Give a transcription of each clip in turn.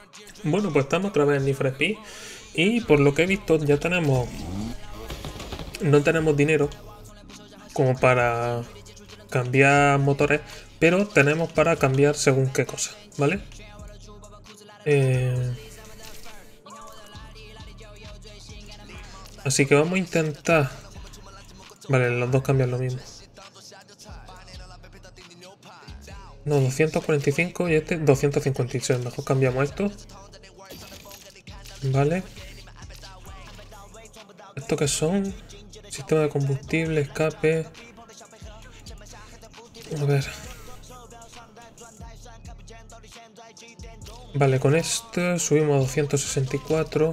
Bueno, pues estamos otra vez en Need for Speed. Y por lo que he visto ya tenemos... No tenemos dinero como para cambiar motores, pero tenemos para cambiar según qué cosa, ¿vale? Así que vamos a intentar... Vale, los dos cambian lo mismo. No, 245 y este 256. Mejor cambiamos esto. Vale. ¿Esto qué son? Sistema de combustible, escape. A ver. Vale, con esto subimos a 264.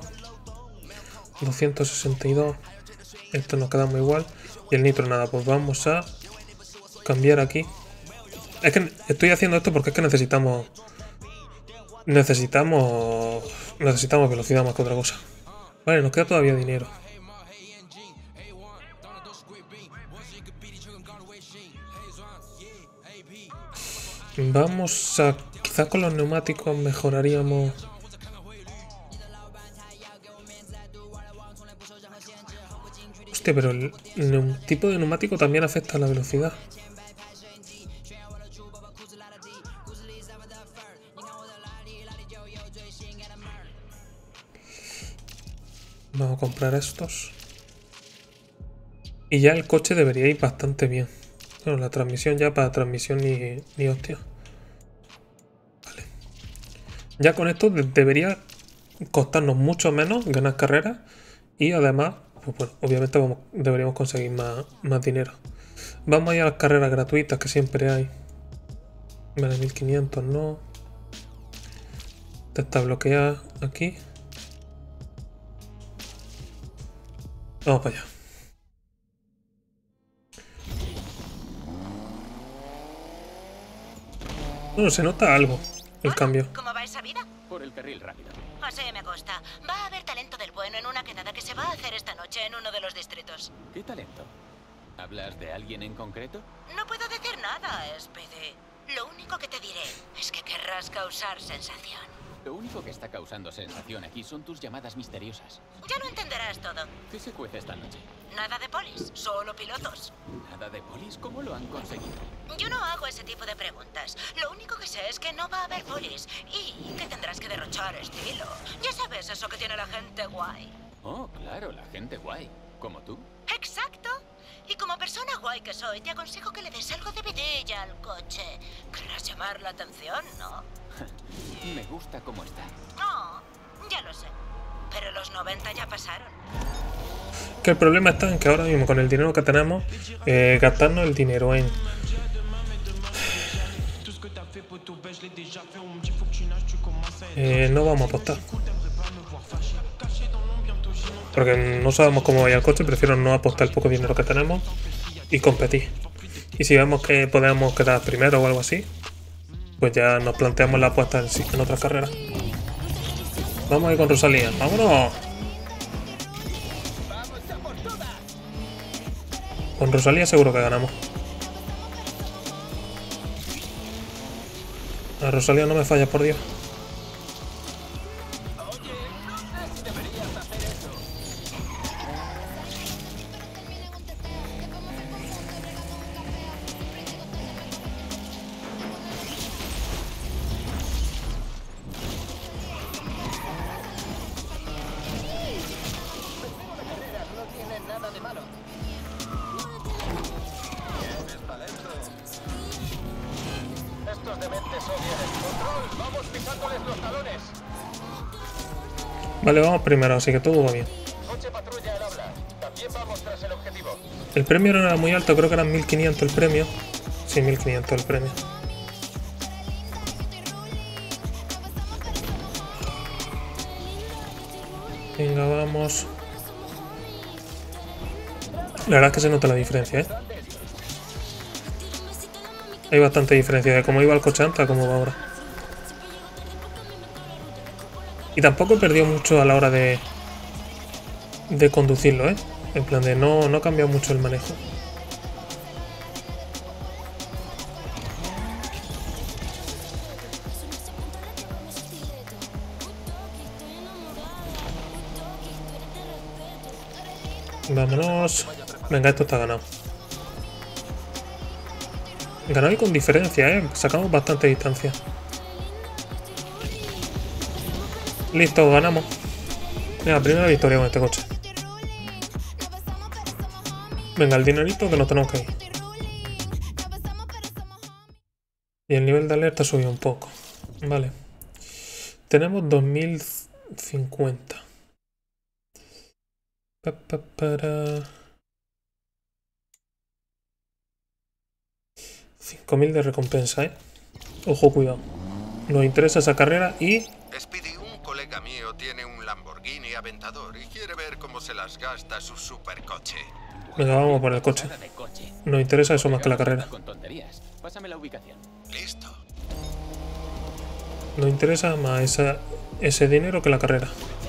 262. Esto nos quedamos igual. Y el nitro nada, pues vamos a cambiar aquí. Es que estoy haciendo esto porque es que necesitamos velocidad más que otra cosa. Vale, nos queda todavía dinero. Vamos a... Quizás con los neumáticos mejoraríamos... Hostia, pero el tipo de neumático también afecta a la velocidad. Vamos a comprar estos. Y ya el coche debería ir bastante bien. Bueno, la transmisión ya para transmisión ni hostia. Vale. Ya con esto debería costarnos mucho menos ganar carreras. Y además, pues bueno, obviamente deberíamos conseguir más dinero. Vamos a ir a las carreras gratuitas que siempre hay. Vale, 1500 no. Esta está bloqueada aquí. Vamos para allá. Bueno, se nota algo el cambio. ¿Cómo va esa vida? Por el carril rápido. José me consta. Va a haber talento del bueno en una quedada que se va a hacer esta noche en uno de los distritos. ¿Qué talento? ¿Hablas de alguien en concreto? No puedo decir nada, Speedy. Lo único que te diré es que querrás causar sensación. Lo único que está causando sensación aquí son tus llamadas misteriosas. Ya lo entenderás todo. ¿Qué se cuece esta noche? Nada de polis, solo pilotos. ¿Nada de polis? ¿Cómo lo han conseguido? Yo no hago ese tipo de preguntas. Lo único que sé es que no va a haber polis y que tendrás que derrochar estilo. Ya sabes eso que tiene la gente guay. Oh, claro, la gente guay. ¿Como tú? Exacto. Y como persona guay que soy, te aconsejo que le des algo de vidilla al coche. Querrás llamar la atención, ¿no? Me gusta cómo está. No, ya lo sé. Pero los 90 ya pasaron. Que el problema está en que ahora mismo con el dinero que tenemos, gastarnos el dinero en... no vamos a apostar. Porque no sabemos cómo vaya el coche, prefiero no apostar el poco dinero que tenemos y competir. Y si vemos que podemos quedar primero o algo así, pues ya nos planteamos la apuesta en otras carreras. Vamos a ir con Rosalía, ¡vámonos! Con Rosalía seguro que ganamos. A Rosalía no me fallas, por Dios. Vale, vamos primero, así que todo va bien. El premio no era muy alto, creo que eran 1500 el premio. Sí, 1500 el premio. Venga, vamos. La verdad es que se nota la diferencia, ¿eh? Hay bastante diferencia de cómo iba el coche antes a cómo va ahora. Y tampoco he perdido mucho a la hora de conducirlo, ¿eh? En plan de no ha cambiado mucho el manejo. Vámonos. Venga, esto está ganado. Ganado y con diferencia, sacamos bastante distancia. Listo, ganamos. Venga, primera victoria con este coche. Venga, el dinerito que nos tenemos que ir. Y el nivel de alerta subió un poco. Vale. Tenemos 2050. Para 5000 de recompensa, Ojo, cuidado. Nos interesa esa carrera y... Speedy, un colega mío tiene un Lamborghini Aventador y quiere ver cómo se las gasta su supercoche. Venga, vamos por el coche. Nos interesa eso más que la carrera. Con tonterías. Pásame la ubicación. Listo. Nos interesa más ese dinero que la carrera.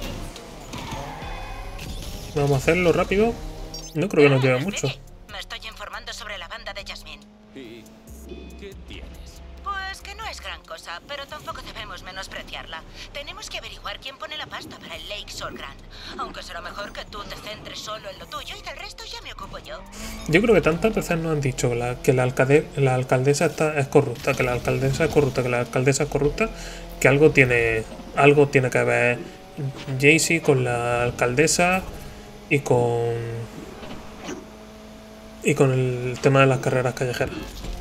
Vamos a hacerlo rápido. No creo que nos lleve mucho. Me estoy informando sobre la banda de Jasmine. ¿Y qué tienes? Pues que no es gran cosa, pero tampoco debemos menospreciarla. Tenemos que averiguar quién pone la pasta para el Lake Shore Grand. Aunque será mejor que tú te centres solo en lo tuyo y del resto ya me ocupo yo. Yo creo que tantas veces nos han dicho que la alcaldesa es corrupta, que la alcaldesa es corrupta, que la alcaldesa es corrupta, que algo tiene que ver Jaycee con la alcaldesa y con el tema de las carreras callejeras.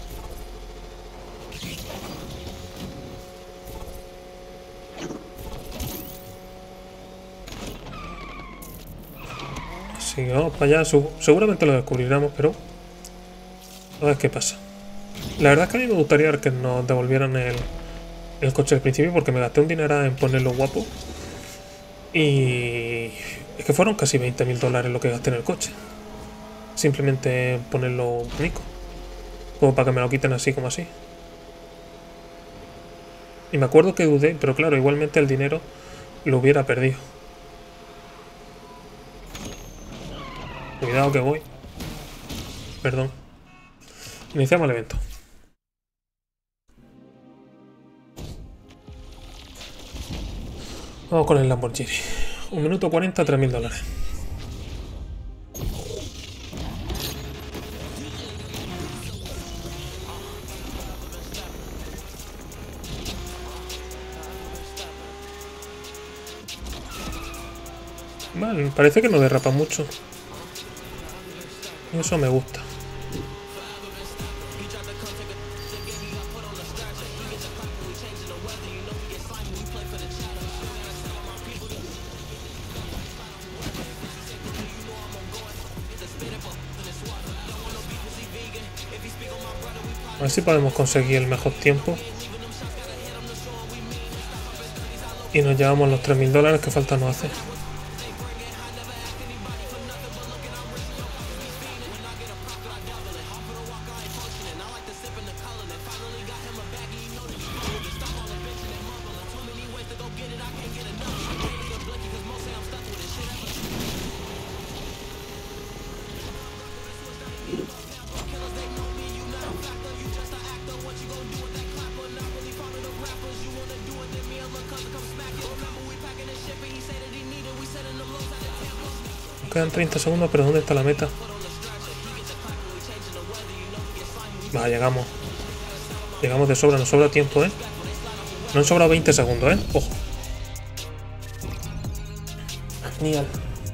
Así que vamos para allá. Seguramente lo descubriremos, pero a ver qué pasa. La verdad es que a mí me gustaría que nos devolvieran el coche al principio, porque me gasté un dinero en ponerlo guapo. Y es que fueron casi 20.000 dólares lo que gasté en el coche. Simplemente ponerlo bonito. Como para que me lo quiten así como así. Y me acuerdo que dudé, pero claro, igualmente el dinero lo hubiera perdido. Cuidado que voy. Perdón. Iniciamos el evento. Vamos con el Lamborghini. 1 minuto 40, 3.000 dólares. Vale, parece que no derrapa mucho. Eso me gusta. A ver si podemos conseguir el mejor tiempo. Y nos llevamos los 3.000 dólares que falta nos hace. Quedan 30 segundos, pero ¿dónde está la meta? Va, llegamos. Llegamos de sobra, nos sobra tiempo, Nos han sobrado 20 segundos, Ojo. Genial.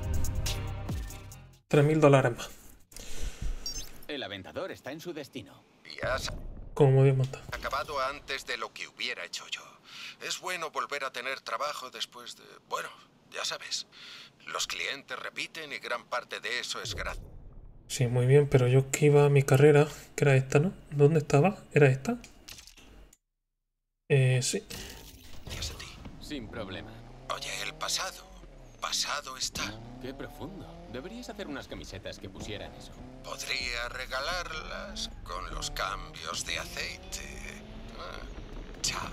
3.000 dólares más. El Aventador está en su destino. Y has Como muy bien montado. acabado antes de lo que hubiera hecho yo. Es bueno volver a tener trabajo después de... Bueno, ya sabes. Los clientes repiten y gran parte de eso es gratis. Sí, muy bien, pero yo que iba a mi carrera, que era esta, ¿no? ¿Dónde estaba? ¿Era esta? Sí. Gracias a ti. Sin problema. Oye, el pasado. Pasado está. Qué profundo. Deberías hacer unas camisetas que pusieran eso. Podría regalarlas con los cambios de aceite. Chao.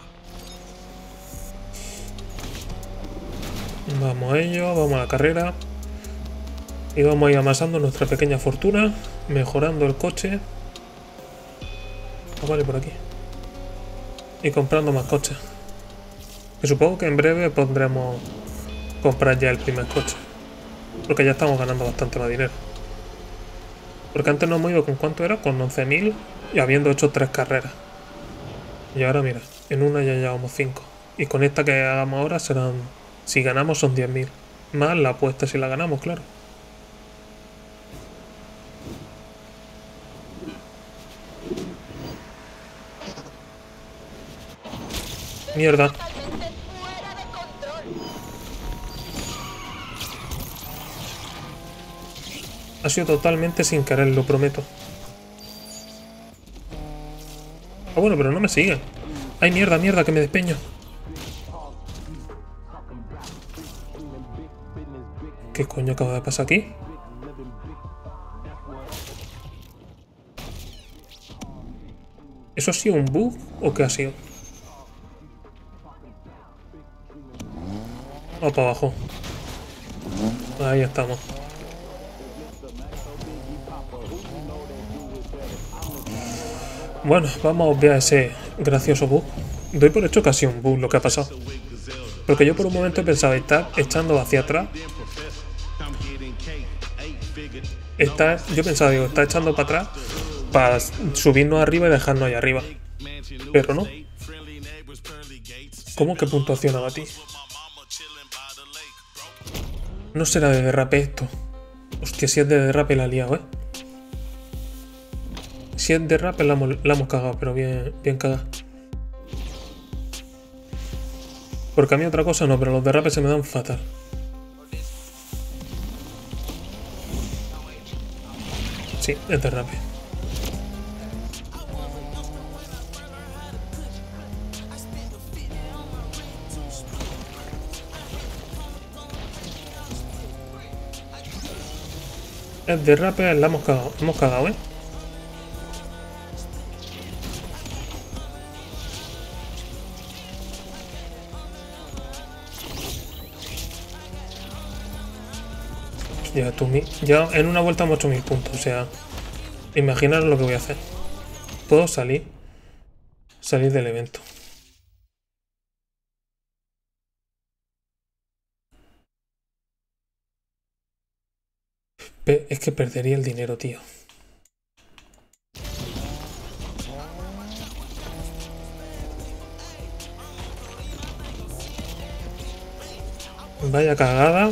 Vamos a ello, vamos a la carrera. Y vamos a ir amasando nuestra pequeña fortuna, mejorando el coche. Vale, por aquí. Y comprando más coches. Y supongo que en breve podremos comprar ya el primer coche. Porque ya estamos ganando bastante más dinero. Porque antes nos hemos ido con cuánto era, con 11.000 y habiendo hecho 3 carreras. Y ahora mira, en una ya llevamos 5. Y con esta que hagamos ahora serán, si ganamos son 10.000. Más la apuesta si la ganamos, claro. Mierda. Ha sido totalmente sin querer, lo prometo. Ah, bueno, pero no me siguen. Ay, mierda, mierda, que me despeño. ¿Qué coño acaba de pasar aquí? ¿Eso ha sido un bug o qué ha sido? Vamos para abajo. Ahí estamos. Bueno, vamos a obviar ese gracioso bug. Doy por hecho que ha sido un bug lo que ha pasado. Porque yo por un momento pensaba estar echando hacia atrás. Yo pensaba, digo, está echando para atrás para subirnos arriba y dejarnos ahí arriba. Pero no. ¿Cómo que puntuación hago a ti? No será de derrape esto. Hostia, si es de derrape la he liado, Si es de derrape la hemos cagado, pero bien cagada. Porque a mí otra cosa no, pero los derrapes se me dan fatal. Sí, es derrape. Es derrape, la hemos cagado. Hemos cagado, Ya en una vuelta hemos hecho 1000 puntos, o sea, imaginaros lo que voy a hacer. Puedo salir del evento. Es que perdería el dinero, tío. Vaya cagada.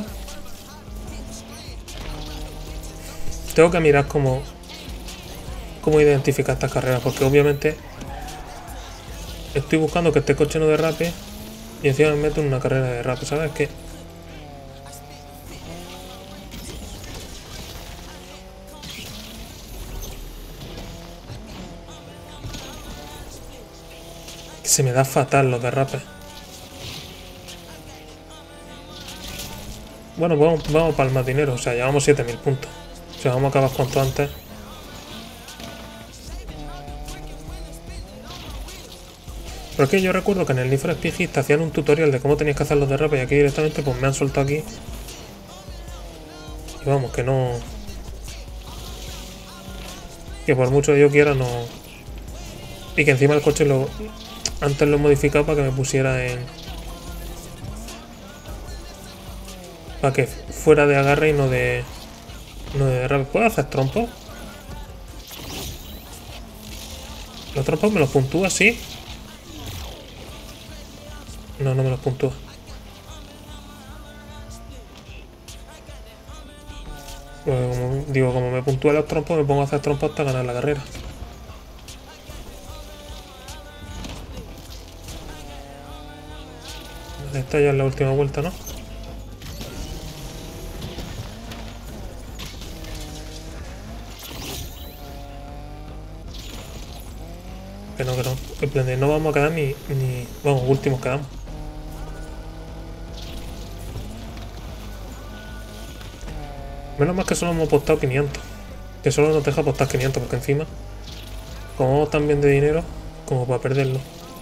Tengo que mirar cómo identificar estas carreras, porque obviamente estoy buscando que este coche no derrape y encima me meto en una carrera de derrape, ¿sabes qué? Se me da fatal los derrapes. Bueno, vamos para el más dinero, o sea, llevamos 7000 puntos. O sea, vamos a acabar cuanto antes. Pero es que yo recuerdo que en el Need for Speed te hacían un tutorial de cómo tenías que hacer los derrapes y aquí directamente pues me han soltado aquí. Y vamos, que no... Que por mucho que yo quiera no... Y que encima el coche antes lo he modificado para que me pusiera en... Para que fuera de agarre y no de derrape. ¿Puedo hacer trompos? ¿Los trompos me los puntúa así? No, no me los puntúa. Como me puntúa los trompos, me pongo a hacer trompos hasta ganar la carrera. Esta ya es la última vuelta, ¿no? Que no. En plan de no vamos a quedar ni... Vamos, últimos quedamos. Menos mal que solo hemos apostado 500. Que solo nos deja apostar 500, porque encima... Como vamos tan bien de dinero, como para perderlo.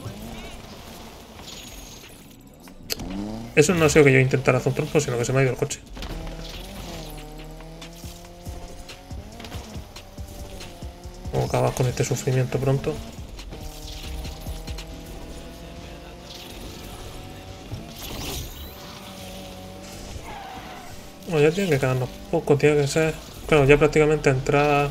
Eso no ha sido que yo intentara hacer un trompo, sino que se me ha ido el coche. Vamos a acabar con este sufrimiento pronto. Bueno, ya tiene que quedarnos poco, tiene que ser... Claro, ya prácticamente entrada...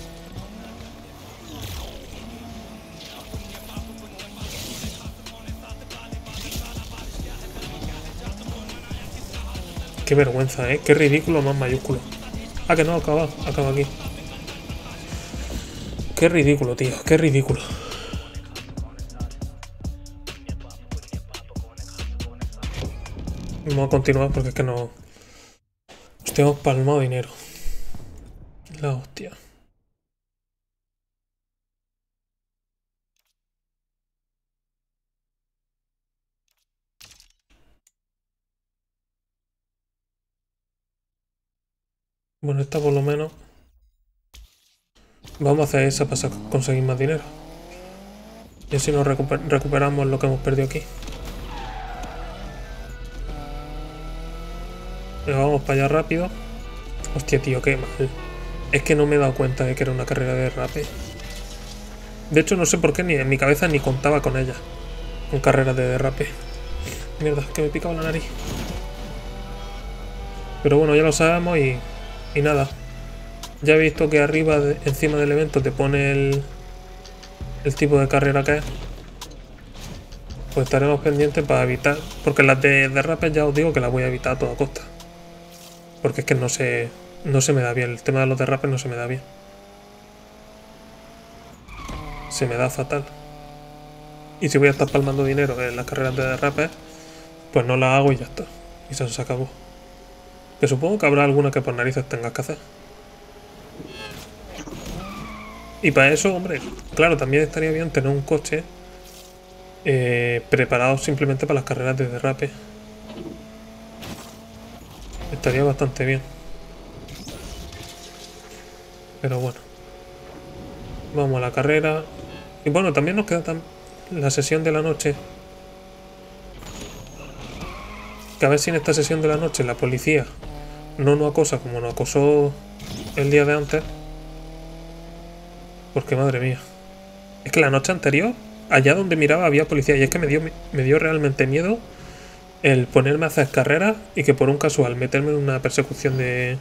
Qué vergüenza, qué ridículo más mayúsculo. Ah, que no, acaba aquí. Qué ridículo, tío, qué ridículo. Vamos a continuar porque es que no... Hostia, hemos palmado dinero. La hostia. Bueno, esta por lo menos... Vamos a hacer esa para conseguir más dinero. Y así nos recuperamos lo que hemos perdido aquí. Vamos para allá rápido. Hostia, tío, qué mal. Es que no me he dado cuenta de que era una carrera de derrape. De hecho, no sé por qué ni en mi cabeza ni contaba con ella. Con carreras de derrape. Mierda, que me picaba la nariz. Pero bueno, ya lo sabemos y nada. Ya he visto que arriba, encima del evento, te pone el tipo de carrera que es. Pues estaremos pendientes para evitar... Porque las de derrape ya os digo que las voy a evitar a toda costa. Porque es que no se me da bien. El tema de los derrapes no se me da bien. Se me da fatal. Y si voy a estar palmando dinero en las carreras de derrapes, pues no las hago y ya está. Y se acabó. Que supongo que habrá alguna que por narices tengas que hacer. Y para eso, hombre, claro, también estaría bien tener un coche preparado simplemente para las carreras de derrape. Estaría bastante bien. Pero bueno. Vamos a la carrera. Y bueno, también nos queda la sesión de la noche. Que a ver si en esta sesión de la noche la policía no nos acosa como nos acosó el día de antes. Porque madre mía. Es que la noche anterior, allá donde miraba había policía. Y es que me dio realmente miedo el ponerme a hacer carreras y que por un casual meterme en una persecución de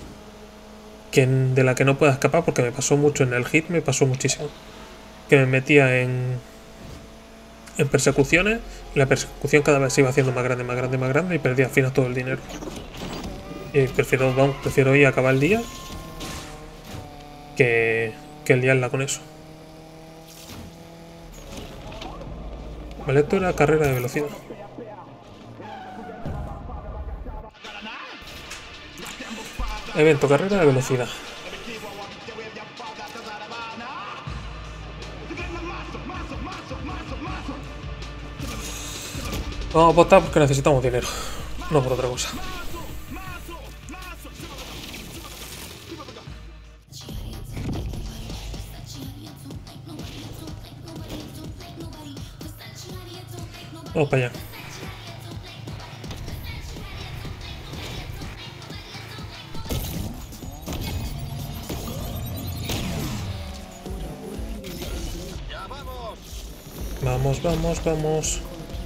la que no pueda escapar, porque me pasó mucho en el hit, me pasó muchísimo. Que me metía en persecuciones y la persecución cada vez se iba haciendo más grande, más grande, más grande y perdía al final todo el dinero. Y prefiero ir a acabar el día que liarla con eso. Vale, esto era carrera de velocidad. Evento, carrera de velocidad. Vamos a apostar porque necesitamos dinero, no por otra cosa. Vamos para allá. Vamos, vamos, vamos.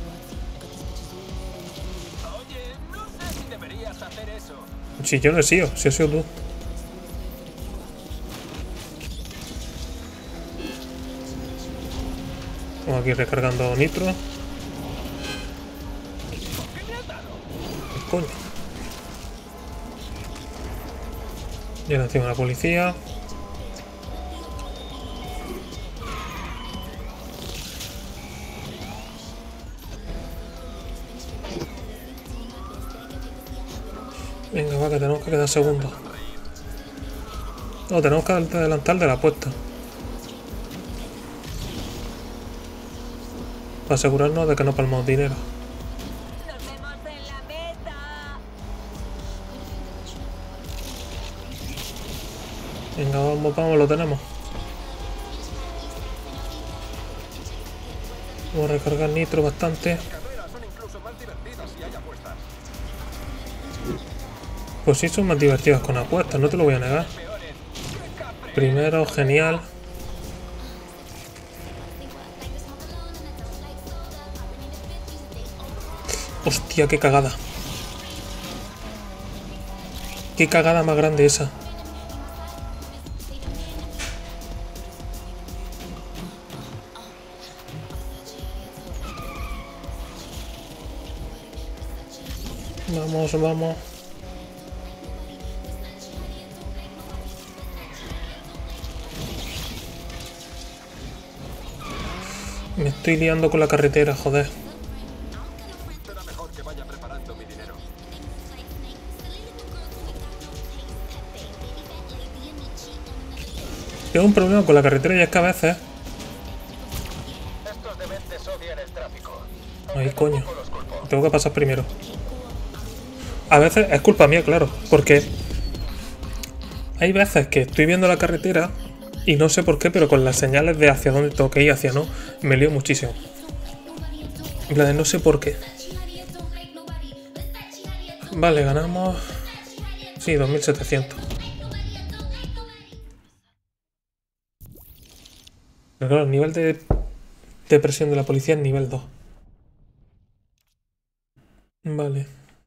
Oye, no sé si deberías hacer eso. Si yo no he sido, si has sido tú. Vamos aquí recargando nitro. ¿Qué coño? Y ahora encima la policía. Venga, va, que tenemos que quedar segundos. No, tenemos que adelantar de la apuesta. Para asegurarnos de que no palmamos dinero. ¡Nos vemos en la meta! Venga, vamos, vamos, lo tenemos. Vamos a recargar nitro bastante. Las carreras son incluso más divertidas si hay apuestas. Pues sí, son más divertidas con apuestas, no te lo voy a negar. Primero, genial. Hostia, qué cagada. Qué cagada más grande esa. Vamos, vamos. Me estoy liando con la carretera, joder. Será mejor que vaya preparando mi dinero. Tengo un problema con la carretera y es que a veces... Estos dementes odian el tráfico. Ay, coño. Tampoco los culpo. Tengo que pasar primero. A veces es culpa mía, claro, porque hay veces que estoy viendo la carretera y no sé por qué, pero con las señales de hacia dónde tengo que ir, hacia no, me lío muchísimo. En plan, no sé por qué. Vale, ganamos... Sí, 2700. Pero claro, el nivel de presión de la policía es nivel 2. Vale.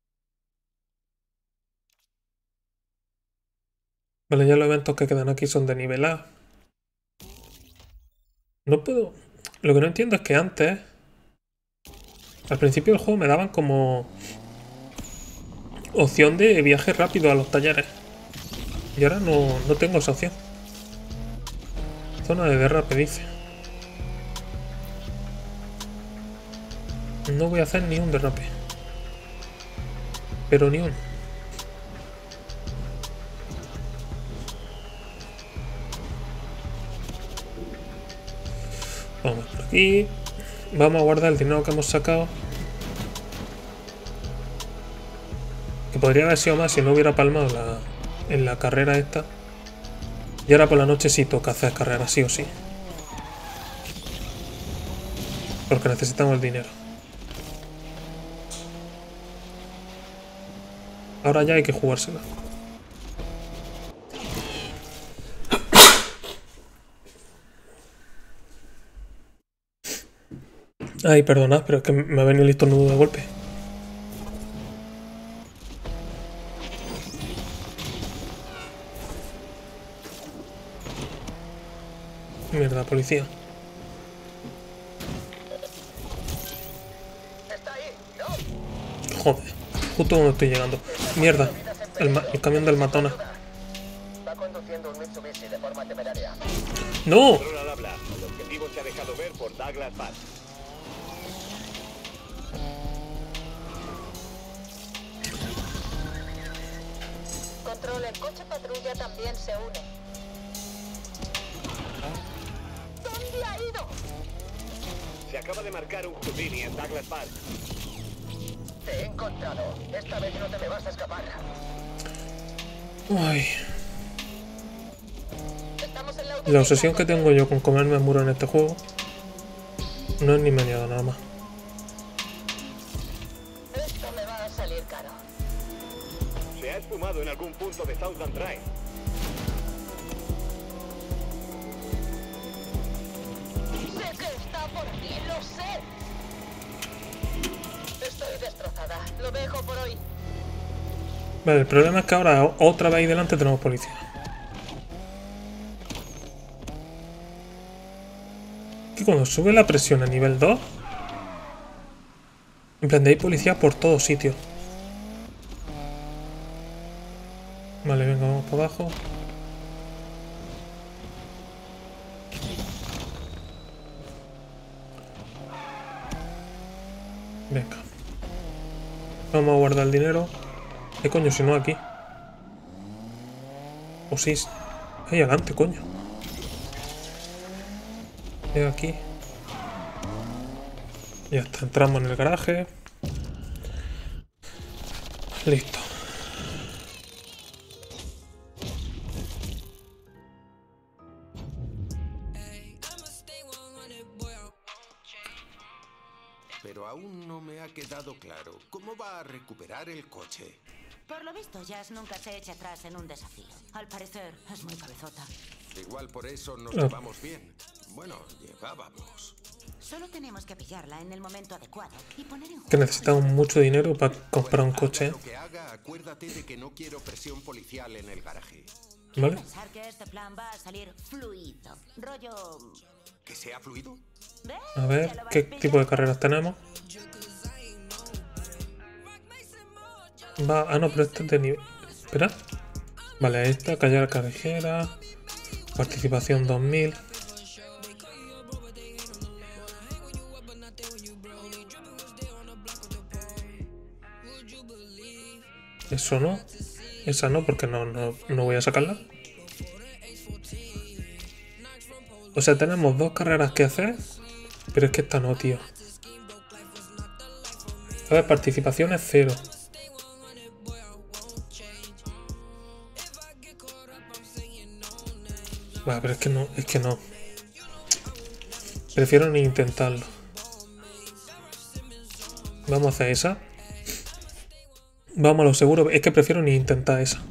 Vale, ya los eventos que quedan aquí son de nivel A. No puedo... Lo que no entiendo es que antes... Al principio del juego me daban como... opción de viaje rápido a los talleres. Y ahora no tengo esa opción. Zona de derrape, dice. No voy a hacer ni un derrape. Pero ni uno. Vamos por aquí. Vamos a guardar el dinero que hemos sacado. Que podría haber sido más si no hubiera palmado en la carrera esta. Y ahora por la noche sí toca hacer carrera, sí o sí. Porque necesitamos el dinero. Ahora ya hay que jugársela. Ay, perdonad, pero es que me ha venido el estornudo de golpe. Mierda, policía. ¿Está ahí? No. Joder, justo cuando estoy llegando. Mierda, el camión del Matona. Va conduciendo un Mitsubishi de forma temeraria. ¡No! Control al habla. El objetivo se ha dejado ver por Douglas Pass. Control, el coche patrulla también se une. ¿Dónde ha ido? Se acaba de marcar un Houdini en Douglas Park. Te he encontrado. Esta vez no te me vas a escapar. Ay, Estamos en la la autopista. obsesión que tengo yo con comerme el muro en este juego no es ni meneado nada más. Esto me va a salir caro. Se ha esfumado en algún punto de Southland Drive. Sé que está por aquí, lo sé. Estoy destrozada. Lo dejo por hoy. Vale, el problema es que ahora otra vez ahí delante tenemos policía. Que cuando sube la presión a nivel 2, en plan de hay policía por todos sitios. Vale, venga, vamos para abajo. Venga. Vamos a guardar el dinero. ¿Qué coño? Si no aquí. O sí. Ahí adelante, coño. Aquí. Ya está, entramos en el garaje. Listo. Pero aún no me ha quedado claro cómo va a recuperar el coche. Por lo visto, Jazz nunca se echa atrás en un desafío. Al parecer, es muy cabezota. Igual por eso nos llevamos bien. Bueno, llevábamos. Solo tenemos que pillarla en el momento adecuado y poner en juego... Que necesitamos mucho dinero para comprar un coche. Lo que haga, acuérdate de que no quiero presión policial en el garaje. ¿Vale? Pensar que este plan va a salir fluido. Rollo... ¿Que sea fluido? ¿Ves? A Ya ver, lo vas ¿qué pillando. tipo de carreras tenemos? Va, ah, no, pero este es de nivel... Espera. Vale, esta, callar callejera. Participación 2000. Eso no. Esa no, porque no voy a sacarla. O sea, tenemos 2 carreras que hacer. Pero es que esta no, tío. A ver, participación es 0. Vale, pero es que no. Prefiero ni intentarlo. Vamos a hacer esa. Vamos a lo seguro. Es que prefiero ni intentar esa.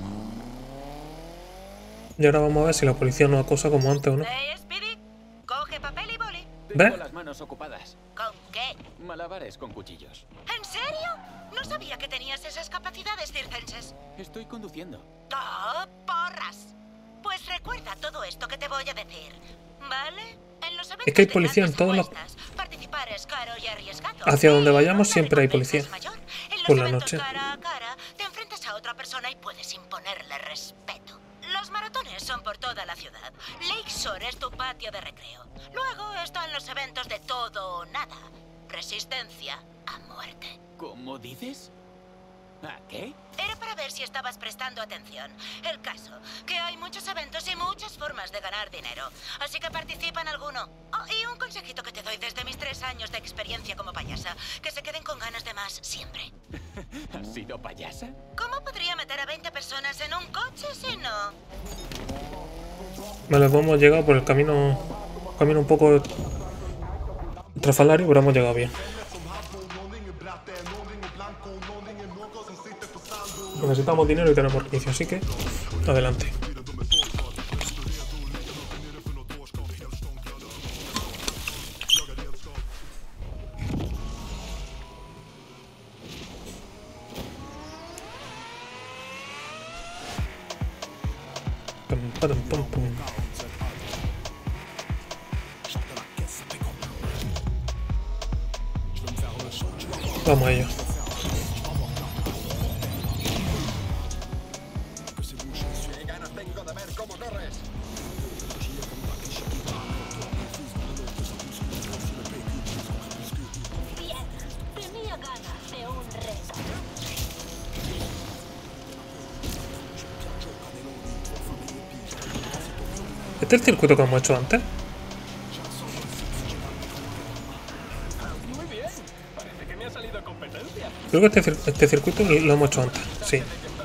Y ahora vamos a ver si la policía nos acosa como antes o no. Hey, Speedy, coge papel y boli. Tengo ¿Ves? las manos ocupadas. ¿Con qué? Malabares con cuchillos. ¿En serio? No sabía que tenías esas capacidades circenses. Estoy conduciendo. ¡Oh, porras! Pues recuerda todo esto que te voy a decir, ¿vale? En los eventos Es que hay de policía en grandes todos los... apuestas, participar es caro y arriesgado. Hacia donde vayamos La siempre hay recompensa policía. es mayor. En los Por la eventos noche. cara a cara, te enfrentas a otra persona y puedes imponerle respeto. Los maratones son por toda la ciudad. Lakeshore es tu patio de recreo. Luego están los eventos de todo o nada. Resistencia a muerte. ¿Cómo dices? ¿A qué? Era para ver si estabas prestando atención. El caso, que hay muchos eventos y muchas formas de ganar dinero. Así que participa en alguno. Oh, y un consejito que te doy desde mis 3 años de experiencia como payasa. Que se queden con ganas de más siempre. ¿Has sido payasa? ¿Cómo podría meter a 20 personas en un coche si no? Vale, pues hemos llegado por el camino un poco trafalario, pero hemos llegado bien. Necesitamos dinero y tenemos inicio, así que adelante. Pum, padum, pum, pum. Vamos a ello. ¿Qué ganas tengo de ver cómo corres? Bien, tenía ganas de un reto. ¿Este es el circuito que hemos hecho antes? Muy bien. Parece que me ha salido competencia. Creo que este circuito lo hemos hecho antes, sí.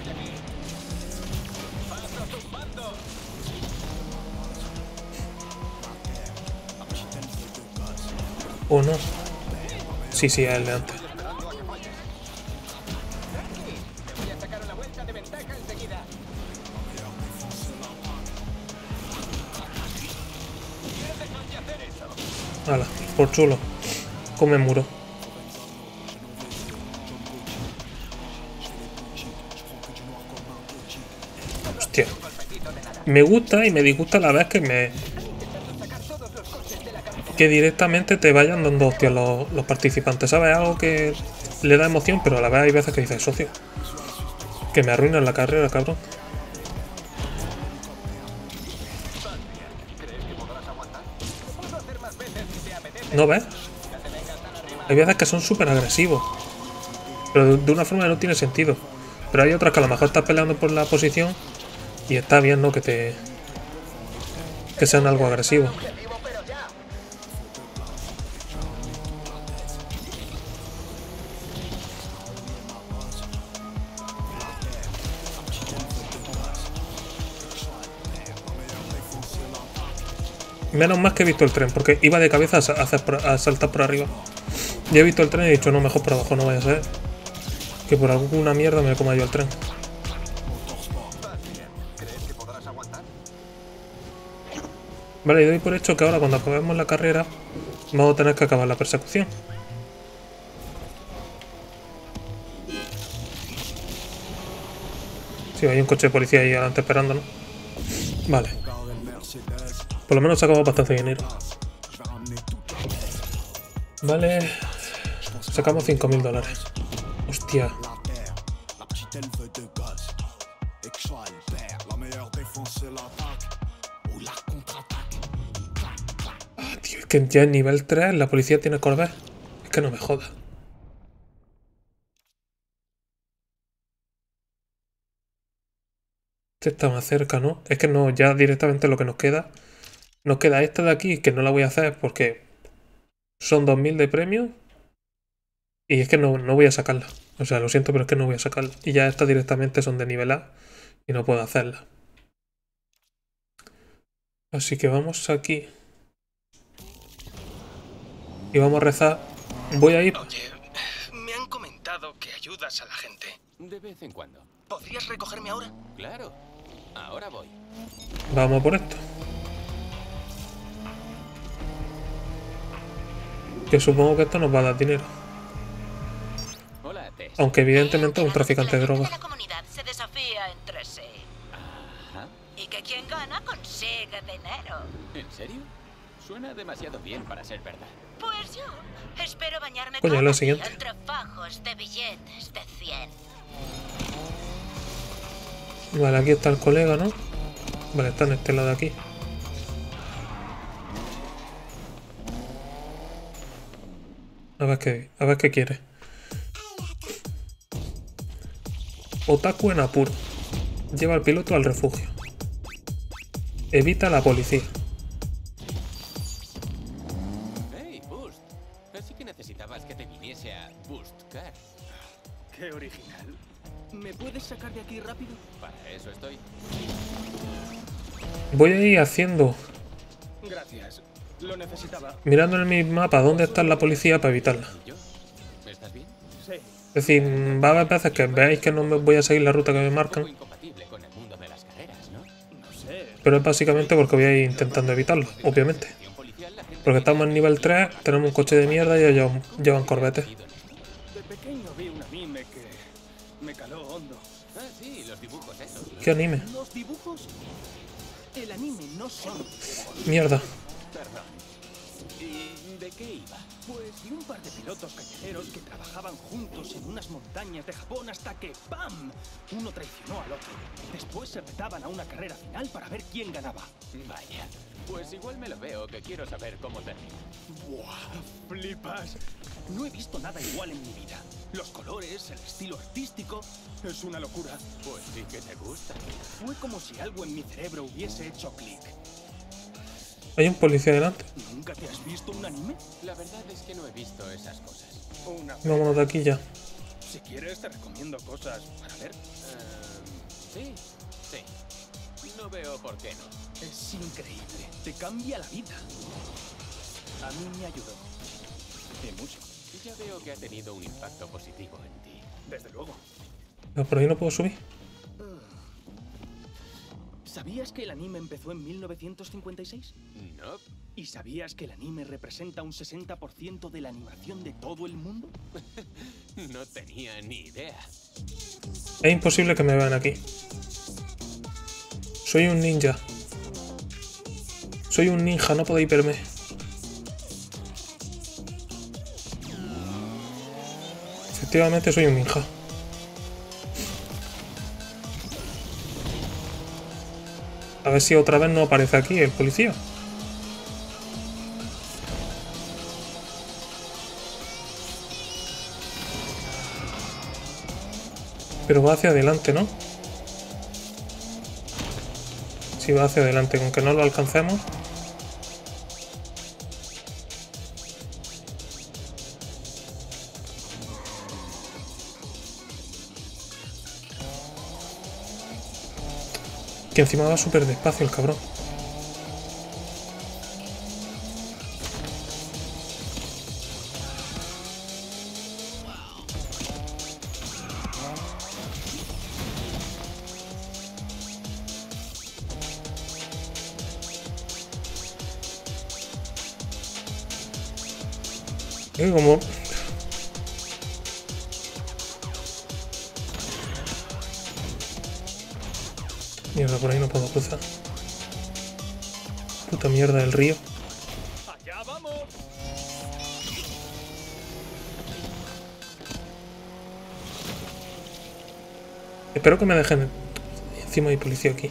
¿O no? Sí, sí, es el de antes. Voy a sacar una vuelta de ventaja enseguida. Hala, por chulo. Come muro. Hostia. Me gusta y me disgusta a la vez que directamente te vayan dando hostias los participantes. ¿Sabes? Algo que le da emoción, pero a la vez hay veces que dices, socio, que me arruinan la carrera, cabrón. ¿No ves? Hay veces que son súper agresivos, pero de una forma que no tiene sentido. Pero hay otras que a lo mejor estás peleando por la posición y está bien, ¿no? Que sean algo agresivos. Objetivo, pero ya. Menos mal que he visto el tren, porque iba de cabeza a saltar por arriba. Y he visto el tren y he dicho, no, mejor por abajo, no vaya a ser que por alguna mierda me coma yo el tren. ¿Crees que podrás aguantar? Vale, y doy por hecho que ahora cuando acabemos la carrera vamos a tener que acabar la persecución. Sí, hay un coche de policía ahí adelante esperándonos. Vale. Por lo menos sacamos bastante dinero. Vale. Sacamos 5.000 dólares. Hostia. Ah, tío, es que ya en nivel 3 la policía tiene Corvette. Es que no me jodas. Este está más cerca, ¿no? Es que no, ya directamente lo que nos queda. Nos queda esta de aquí, que no la voy a hacer porque son 2.000 de premio. Y es que no voy a sacarla. O sea, lo siento, pero es que no voy a sacarla. Y ya estas directamente son de nivel A y no puedo hacerla. Así que vamos aquí. Y vamos a rezar. Voy a ir. Oye, me han comentado que ayudas a la gente. De vez en cuando. ¿Podrías recogerme ahora? Claro. Ahora voy. Vamos por esto. Que supongo que esto nos va a dar dinero. Hola, Tess. Aunque evidentemente es un traficante de La gente drogas. de la comunidad se desafía entre sí. Ajá. Y que quien gana consigue dinero. ¿En serio? Suena demasiado bien para ser verdad. Pues yo espero bañarme Coño, cada lo día siguiente. entre fajos de billetes de 100. Vale, aquí está el colega, ¿no? Vale, está en este lado de aquí. A ver qué quiere. Otaku en apuro. Lleva al piloto al refugio. Evita a la policía. ¡Hey, Boost! Así que necesitabas que te viniese a Boost Car. Qué original. ¿Me puedes sacar de aquí rápido? Para eso estoy. Voy a ir haciendo, Gracias. Lo necesitaba. mirando en mi mapa dónde está la policía para evitarla. ¿Y yo? ¿Estás bien? Sí. Es decir, va a haber veces que veáis que no me voy a seguir la ruta que me Un poco marcan, incompatible con el mundo de las carreras, ¿no? No sé. pero es básicamente porque voy a ir intentando evitarlo, obviamente. Acción policial, la gente Porque estamos en nivel 3, tenemos un coche de mierda y ellos llevan corbetes. metido en esto. De pequeño vi un anime que me caló hondo. Ah, sí, los dibujos esos. ¿no? ¿Qué anime? ¿Los dibujos? El anime no son. Mierda. Perdón. ¿Y de qué iba? Pues vi un par de pilotos callejeros que trabajaban juntos en unas montañas de Japón hasta que ¡pam! Uno traicionó al otro. Después se retaban a una carrera final para ver quién ganaba. Vaya. Pues igual me lo veo, que quiero saber cómo termina. ¡Buah! ¡Flipas! No he visto nada igual en mi vida. Los colores, el estilo artístico, es una locura. Pues sí que te gusta. Fue como si algo en mi cerebro hubiese hecho clic. Hay un policía delante. ¿Nunca te has visto un anime? La verdad es que no he visto esas cosas. Una. Vámonos de aquí ya. Si quieres te recomiendo cosas para ver. Sí, sí. No veo por qué no. Es increíble. Te cambia la vida. A mí me ayudó. Y mucho. Y ya veo que ha tenido un impacto positivo en ti. Desde luego. No, por ahí no puedo subir. ¿Sabías que el anime empezó en 1956? No. ¿Y sabías que el anime representa un 60% de la animación de todo el mundo? No tenía ni idea. Es imposible que me vean aquí. Soy un ninja. Soy un ninja, no podéis verme. Efectivamente soy un ninja. A ver si otra vez no aparece aquí el policía. Pero va hacia adelante, ¿no? Sí, va hacia adelante, aunque no lo alcancemos. Que encima va súper despacio el cabrón. Como... Mierda, por ahí no puedo cruzar. Puta mierda del río. ¡Allá vamos! Espero que me dejen. Encima hay policía aquí.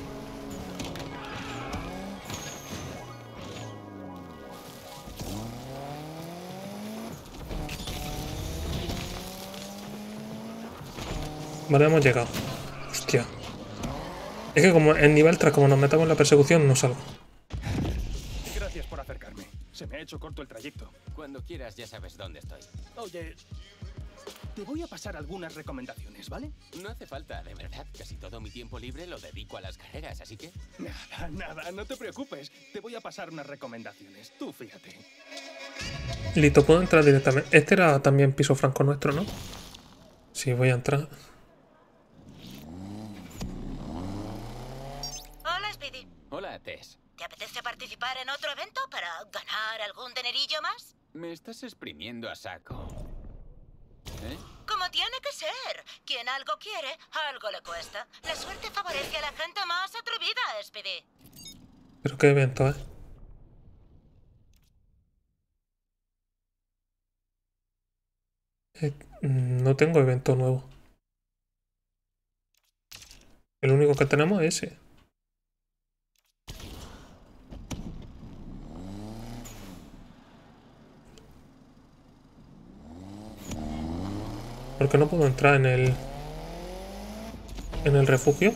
Vale, hemos llegado. Hostia. Es que como en nivel 3, como nos metamos en la persecución, no salgo. Gracias por acercarme. Se me ha hecho corto el trayecto. Cuando quieras ya sabes dónde estoy. Oye, te voy a pasar algunas recomendaciones, ¿vale? No hace falta, de verdad. Casi todo mi tiempo libre lo dedico a las carreras, así que... Nada, no te preocupes. Te voy a pasar unas recomendaciones. Tú fíjate. Listo, puedo entrar directamente. Este era también piso franco nuestro, ¿no? Sí, voy a entrar. Hola, Speedy. Hola, Tess. ¿Te apetece participar en otro evento para ganar algún dinerillo más? Me estás exprimiendo a saco. ¿Eh? Como tiene que ser. Quien algo quiere, algo le cuesta. La suerte favorece a la gente más atrevida, Speedy. ¿Pero qué evento es? No tengo evento nuevo. El único que tenemos es ese. ¿Por qué no puedo entrar en el refugio?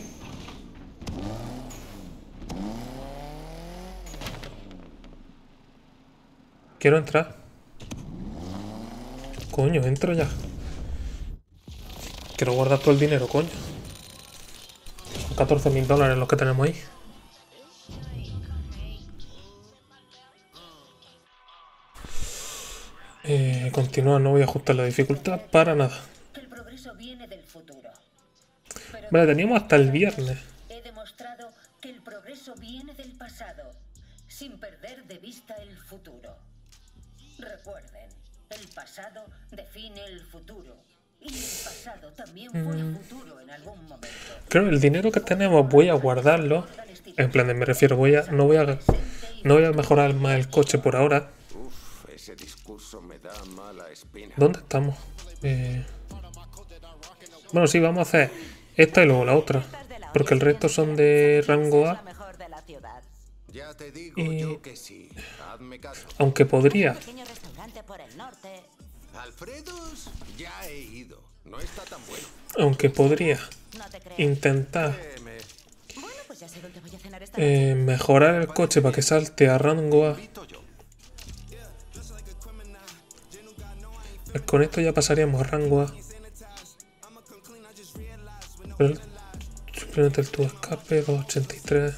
Quiero entrar. Coño, entro ya. Quiero guardar todo el dinero, coño. Son 14.000 dólares los que tenemos ahí. Continuar, no voy a ajustar la dificultad para nada. El progreso viene del futuro. Pero Vale, teníamos hasta el viernes. he demostrado que el progreso viene del pasado, sin perder de vista el futuro. Recuerden, el pasado define el futuro. Y el pasado también fue futuro en algún momento. Creo que el dinero que tenemos voy a guardarlo. En plan, me refiero, no voy a mejorar más el coche por ahora. Uf, ese discurso me da mala espina. ¿Dónde estamos? Bueno, sí, vamos a hacer esta y luego la otra. Porque el resto son de rango A. Ya te digo Y- yo que sí. Hazme caso. Aunque podría. Pequeño restaurante por el norte. Alfredos, ya he ido. No está tan bueno. Aunque podría No te creas. intentar Créeme, Bueno, pues ya sé dónde voy a cenar esta noche. mejorar el coche para que salte a rango A. invito yo. Con esto ya pasaríamos a rango A. Pero simplemente el tubo de escape, 283.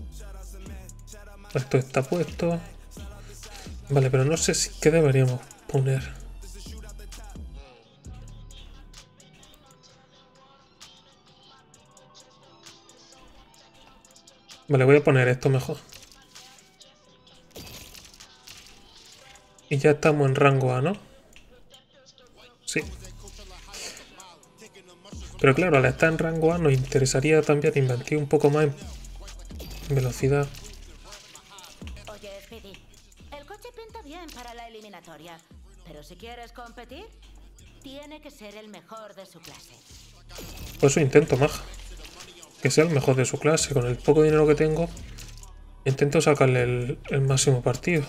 Esto está puesto. Vale, pero no sé si qué deberíamos poner. Vale, voy a poner esto mejor. Y ya estamos en rango A, ¿no? Sí. Pero claro, al estar en rango A nos interesaría también invertir un poco más en velocidad. Oye, Speedy, el coche pinta bien para la eliminatoria. Pero si quieres competir, tiene que ser el mejor de su clase. Por eso intento, maja. Que sea el mejor de su clase. Con el poco dinero que tengo, intento sacarle el máximo partido.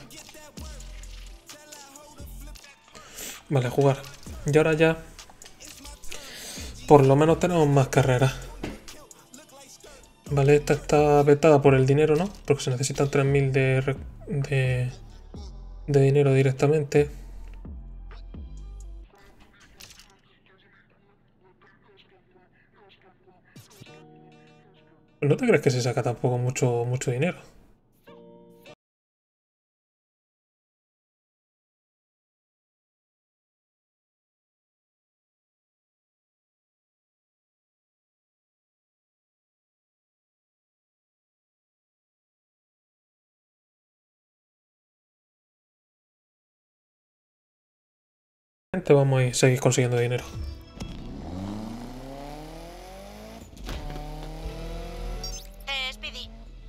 Vale, jugar. Y ahora ya, por lo menos tenemos más carreras. Vale, esta está vetada por el dinero, ¿no? Porque se necesitan 3.000 de dinero directamente. ¿No te crees que se saca tampoco mucho dinero? Vamos a seguir consiguiendo dinero.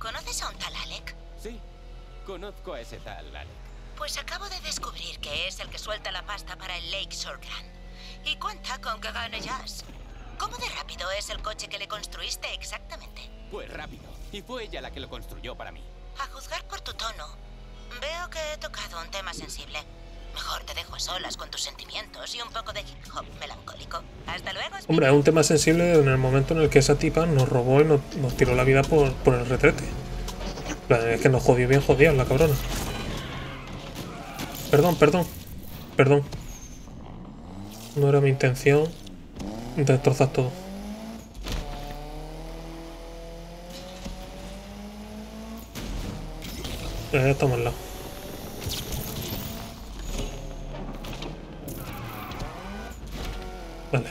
¿Conoces a un tal Alec? Sí, conozco a ese tal Alec. Pues acabo de descubrir que es el que suelta la pasta para el Lakeshore Grand. Y cuenta con que gane Jazz. ¿Cómo de rápido es el coche que le construiste exactamente? Pues rápido. Y fue ella la que lo construyó para mí. A juzgar por tu tono, veo que he tocado un tema sensible. Mejor te dejo a solas con tus sentimientos y un poco de hip hop melancólico. Hasta luego. Hombre, es un tema sensible en el momento en el que esa tipa nos robó y nos tiró la vida por el retrete. Es que nos jodió bien jodida la cabrona. Perdón. No era mi intención destrozar todo. Ya estamos al lado. Vale.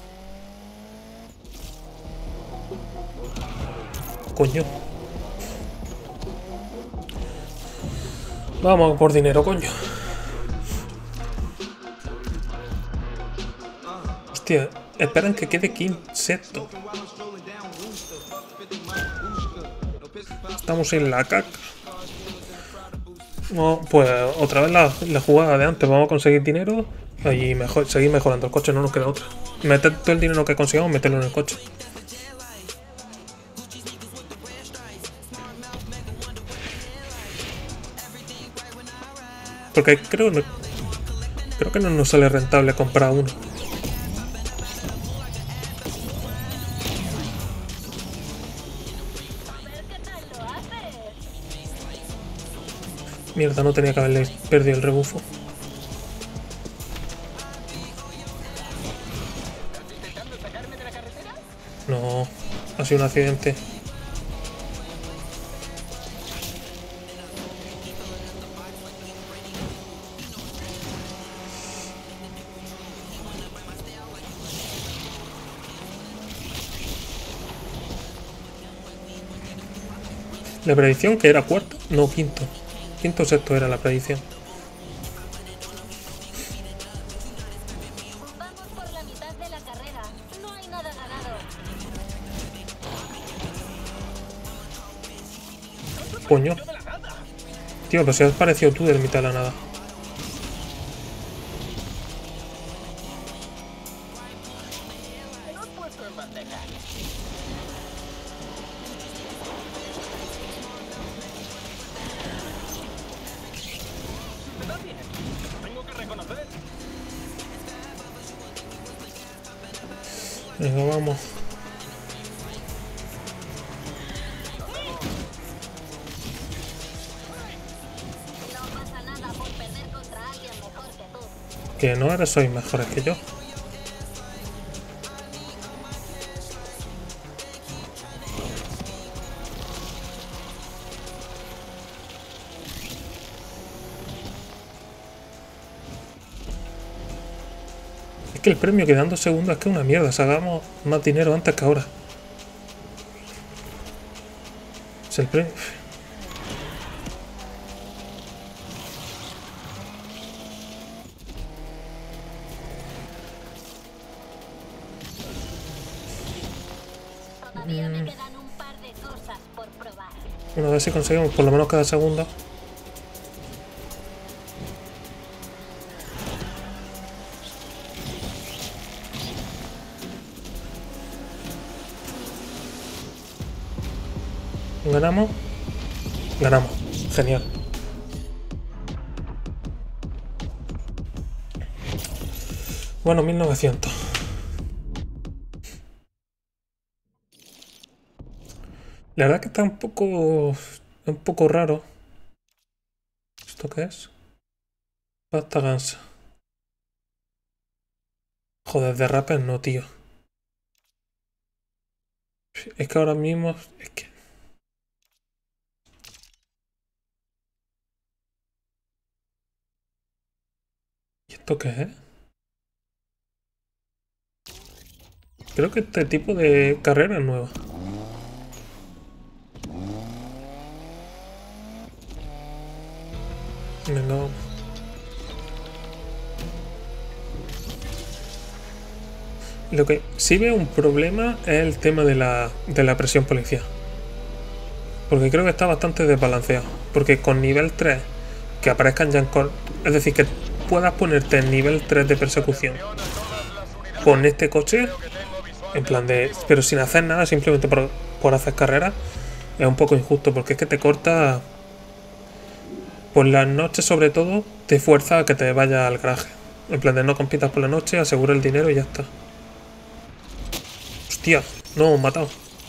Coño. Vamos por dinero, coño. Hostia, esperan que quede quinto. Estamos en la caca. No, pues otra vez la jugada de antes. Vamos a conseguir dinero y seguir mejorando el coche, no nos queda otra. Meter todo el dinero que consigamos, meterlo en el coche. Porque creo que no nos sale rentable comprar uno. Mierda, no tenía que haberle perdido el rebufo. No, ha sido un accidente. La predicción que era cuarto, no quinto. Quinto o sexto era la predicción. Vamos por la mitad de la carrera. No hay nada ganado. Coño. Tío, pero si has parecido tú del mitad de la nada. Venga, vamos. No pasa nada por perder contra alguien mejor que tú. Que no ahora sois mejores que yo. Es que el premio quedando segundo es que es una mierda. Sacamos más dinero antes que ahora. Es el premio. Todavía me quedan un par de cosas por probar. Bueno, a ver si conseguimos por lo menos cada segundo. ¿Ganamos? Ganamos. Genial. Bueno, 1900. La verdad que está un poco raro. ¿Esto qué es? Pasta gansa. Joder, de rappers no, tío. Es que ahora mismo... Es que... ¿Y esto qué es? Creo que este tipo de carrera es nueva. Venga, vamos. Lo que sí veo un problema es el tema de la presión policial. Porque creo que está bastante desbalanceado. Porque con nivel 3, que aparezcan ya en es decir, que puedas ponerte en nivel 3 de persecución con este coche, en plan de... pero sin hacer nada, simplemente por hacer carreras, es un poco injusto. Porque es que te corta... por las noches sobre todo, te fuerza a que te vayas al garaje. En plan de no compitas por la noche, asegura el dinero y ya está. Hostia, no, hemos matado.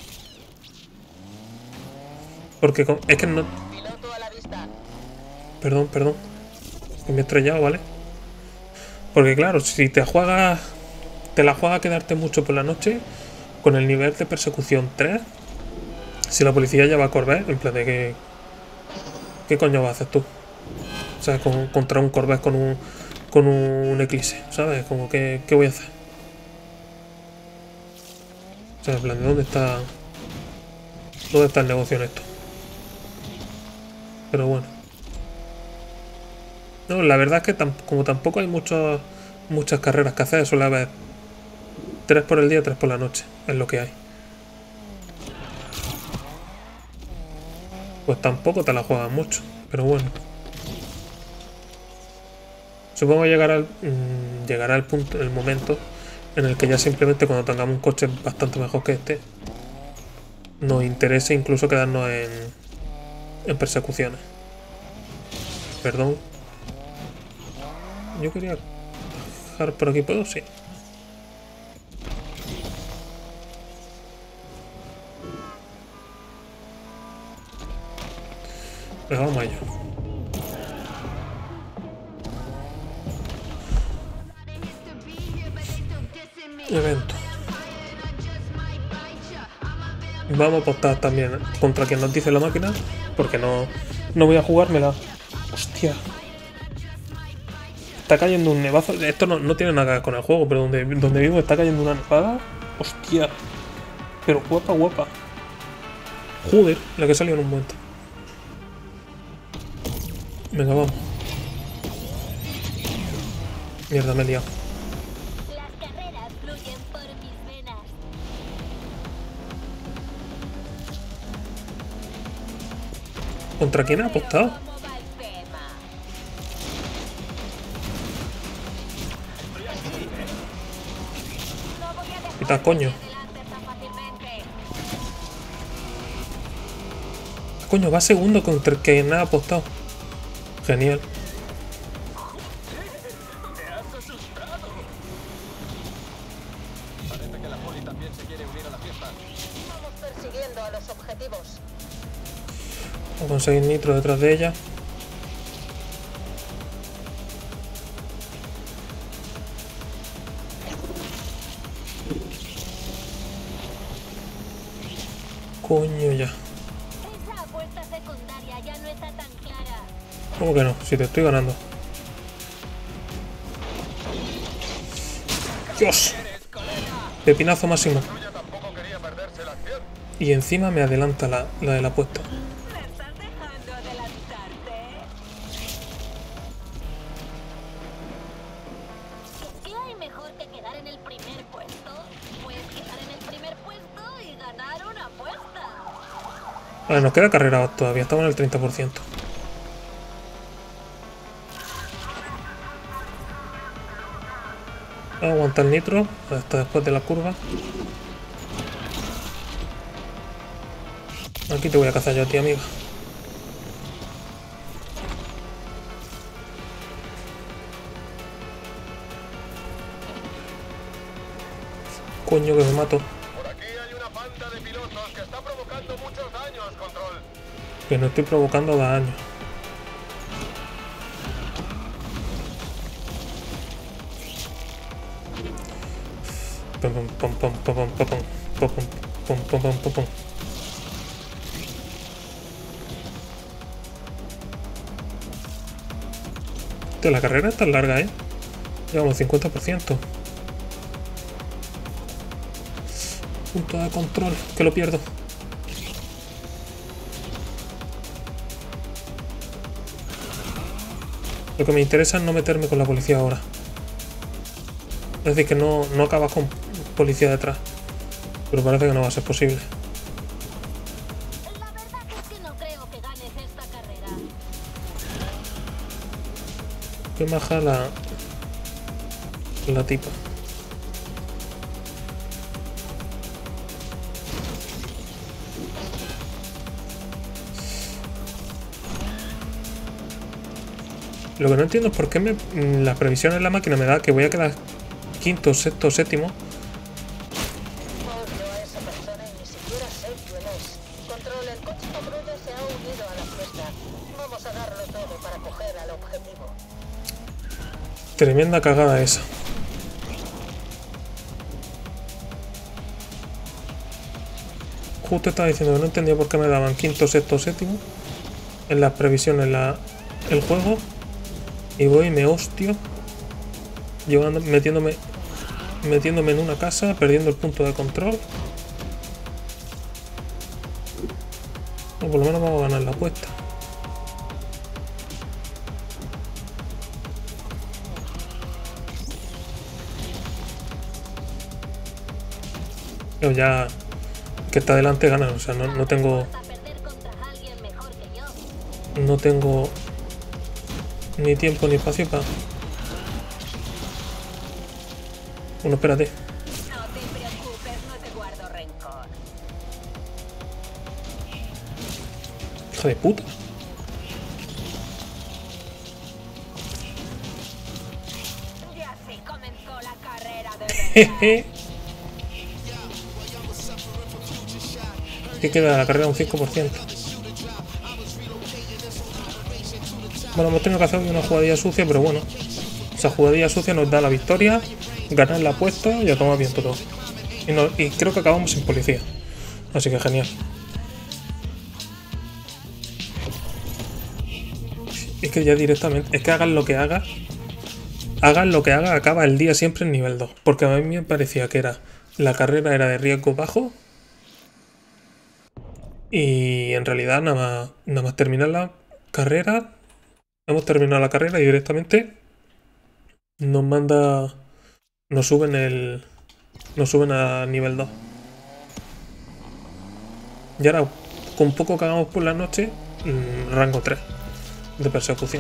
Porque es que no... Piloto a la vista. Perdón. Me he estrellado, ¿vale? Porque claro, si te la juegas a quedarte mucho por la noche, con el nivel de persecución 3, si la policía ya va a Corvette, en plan de que... ¿qué coño vas a hacer tú? O sea, contra un Corvette con un Eclipse, ¿sabes? Como que... ¿qué voy a hacer? O sea, en plan, ¿de dónde está el negocio en esto? Pero bueno. No, la verdad es que como tampoco hay muchas carreras que hacer, suele haber 3 por el día, 3 por la noche. Es lo que hay. Pues tampoco te la juegas mucho. Pero bueno. Supongo que llegará el momento en el que ya simplemente cuando tengamos un coche bastante mejor que este, nos interese incluso quedarnos en persecuciones. Perdón. Yo quería dejar por aquí, ¿puedo? Sí. Pues vamos allá. Evento. Vamos a apostar también contra quien nos dice la máquina, porque no voy a jugármela. Hostia. Está cayendo un nevazo. Esto no tiene nada que ver con el juego, pero donde vivo está cayendo una nevada. Hostia. Pero guapa. Joder, la que salió en un momento. Venga, vamos. Mierda, me he liado. Las carreras fluyen por mis venas. ¿Contra quién ha apostado? ¿Cómo va el tema? No voy a dejar Quita, coño. que me adelantes tan fácilmente. Coño, va segundo contra quien ha apostado. Genial. Parece que la poli también se quiere unir a la fiesta. Vamos persiguiendo a los objetivos. Vamos a conseguir nitro detrás de ella. Coño ya. Esa apuesta secundaria ya no está tan clara. ¿Cómo que no? Si te estoy ganando. ¡Dios! Pepinazo máximo. Y encima me adelanta la de la apuesta. ¿Me estás dejando adelantarte? ¿Qué hay mejor que quedar en el primer puesto? Puedes quedar en el primer puesto y ganar una apuesta. Vale, nos queda carrera todavía. Estamos en el 30%. Vamos a aguantar el nitro hasta después de la curva. Aquí te voy a cazar yo a ti, amiga. Coño, que me mato. Por aquí hay una banda de pilotos que está provocando muchos daños, Control. Que no estoy provocando daño. Pum, pum, pum, pum, pum, pum, pum, pum, pum, pum, pum, pum, pum. Hostia, la carrera es tan larga, ¿eh? Llevamos 50%. Punto de control, que lo pierdo. Lo que me interesa es no meterme con la policía ahora. Es decir, que no acabas con policía detrás. Pero parece que no va a ser posible. La verdad es Qué maja la tipa. Lo que no entiendo es por qué las previsiones en la máquina me da que voy a quedar quinto, sexto, séptimo. Odio a esa persona y ni siquiera sé quién es. Control, el coche patrulla se ha unido a la fiesta. Vamos a darlo todo para coger al objetivo. Tremenda cagada esa. Justo estaba diciendo que no entendía por qué me daban quinto, sexto, séptimo en las previsiones el juego. Y voy y me hostio. Llevando, metiéndome en una casa, perdiendo el punto de control. O por lo menos vamos a ganar la apuesta. Pero ya que está delante gana, o sea, no tengo. A perder contra alguien mejor que yo. No tengo ni tiempo ni espacio para. Bueno, espérate. No te preocupes, no te guardo rencor. Hija de puta. Y así comenzó la carrera de Jeje. ¿Qué queda? La carrera un 5%. Bueno, hemos tenido que hacer una jugadilla sucia, pero bueno. Esa jugadilla sucia nos da la victoria, ganar la apuesta y a tomar viento todo. Y creo que acabamos sin policía. Así que genial. Es que ya directamente, es que hagan lo que haga, acaba el día siempre en nivel 2. Porque a mí me parecía que la carrera era de riesgo bajo. Y en realidad nada más terminar la carrera. Hemos terminado la carrera y directamente nos suben a nivel 2. Y ahora, con poco que hagamos por la noche, rango 3 de persecución.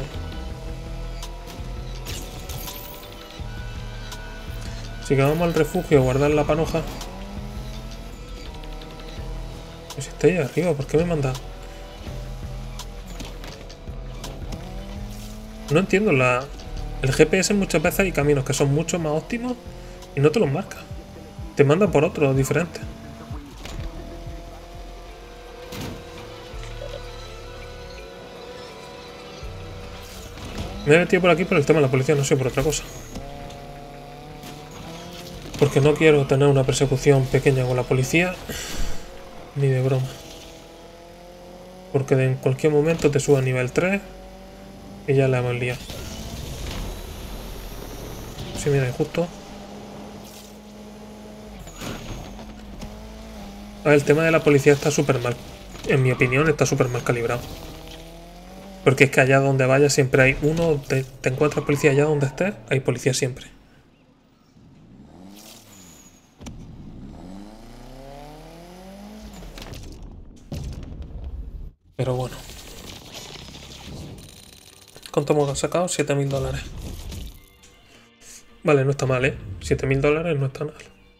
Así que vamos al refugio a guardar la panoja. Si está ahí arriba, ¿por qué me manda? No entiendo el GPS. Muchas veces hay caminos que son mucho más óptimos y no te los marca. Te manda por otro diferente. Me he metido por aquí por el tema de la policía, no sé, por otra cosa. Porque no quiero tener una persecución pequeña con la policía. Ni de broma. Porque en cualquier momento te sube a nivel 3 y ya la hemos liado. Sí, mira, justo. A ver, el tema de la policía está súper mal. En mi opinión, está súper mal calibrado. Porque es que allá donde vayas siempre hay uno. Te encuentras policía allá donde estés, hay policía siempre. Pero bueno. ¿Cuánto hemos sacado? 7.000 dólares. Vale, no está mal, ¿eh? 7.000 dólares no está mal.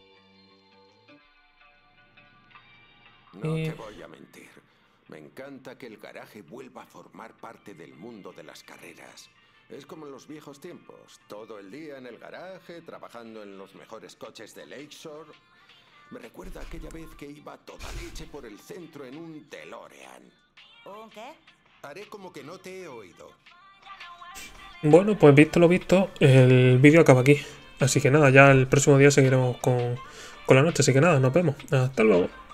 No te voy a mentir. Me encanta que el garaje vuelva a formar parte del mundo de las carreras. Es como en los viejos tiempos. Todo el día en el garaje, trabajando en los mejores coches de Lakeshore. Me recuerda aquella vez que iba a toda leche por el centro en un DeLorean. ¿Un qué? Haré como que no te he oído. Bueno, pues visto lo visto, el vídeo acaba aquí. Así que nada, ya el próximo día seguiremos con la noche. Así que nada, nos vemos. Hasta luego.